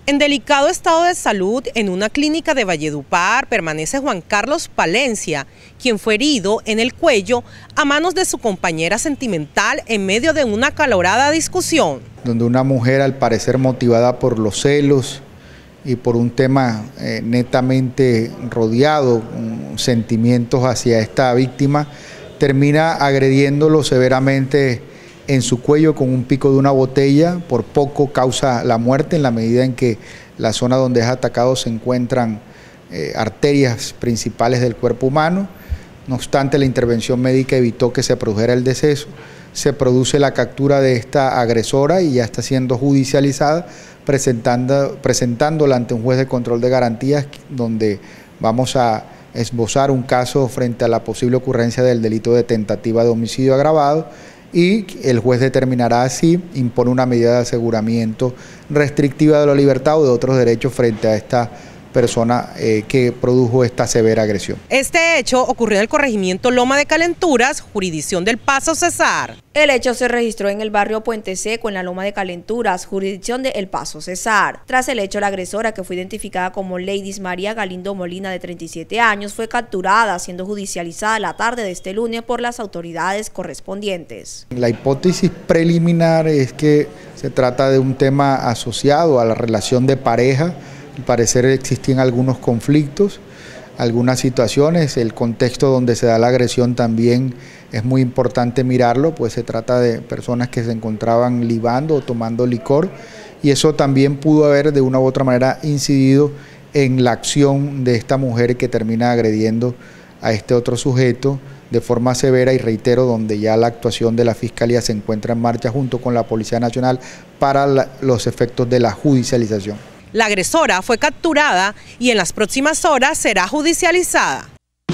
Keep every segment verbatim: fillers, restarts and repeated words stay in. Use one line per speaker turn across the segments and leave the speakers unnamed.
En delicado estado de salud, en una clínica de Valledupar, permanece Juan Carlos Palencia, quien fue herido en el cuello a manos de su compañera sentimental en medio de una acalorada discusión.
Donde una mujer, al parecer motivada por los celos y por un tema eh, netamente rodeado, con sentimientos hacia esta víctima, termina agrediéndolo severamente en su cuello con un pico de una botella. Por poco causa la muerte, en la medida en que la zona donde es atacado se encuentran eh, arterias principales del cuerpo humano. No obstante, la intervención médica evitó que se produjera el deceso. Se produce la captura de esta agresora y ya está siendo judicializada, presentando, presentándola ante un juez de control de garantías, donde vamos a esbozar un caso frente a la posible ocurrencia del delito de tentativa de homicidio agravado, y el juez determinará si impone una medida de aseguramiento restrictiva de la libertad o de otros derechos frente a esta persona eh, que produjo esta severa agresión.
Este hecho ocurrió en el corregimiento Loma de Calenturas, jurisdicción del Paso Cesar.
El hecho se registró en el barrio Puente Seco, en la Loma de Calenturas, jurisdicción de El Paso Cesar. Tras el hecho, la agresora, que fue identificada como Leidis María Galindo Molina, de treinta y siete años, fue capturada, siendo judicializada la tarde de este lunes por las autoridades correspondientes.
La hipótesis preliminar es que se trata de un tema asociado a la relación de pareja. Al parecer existían algunos conflictos, algunas situaciones. El contexto donde se da la agresión también es muy importante mirarlo, pues se trata de personas que se encontraban libando o tomando licor, y eso también pudo haber de una u otra manera incidido en la acción de esta mujer que termina agrediendo a este otro sujeto de forma severa, y reitero, donde ya la actuación de la Fiscalía se encuentra en marcha junto con la Policía Nacional para la, los efectos de la judicialización.
La agresora fue capturada y en las próximas horas será judicializada.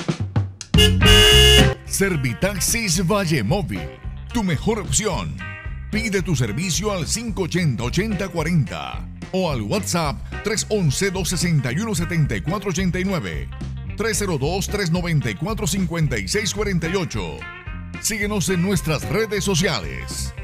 Servitaxis Vallemóvil, tu mejor opción. Pide tu servicio al cinco ochenta, ochenta cuarenta o al WhatsApp tres once, dos sesenta y uno, setenta y cuatro ochenta y nueve, tres cero dos, tres noventa y cuatro, cincuenta y seis cuarenta y ocho. Síguenos en nuestras redes sociales.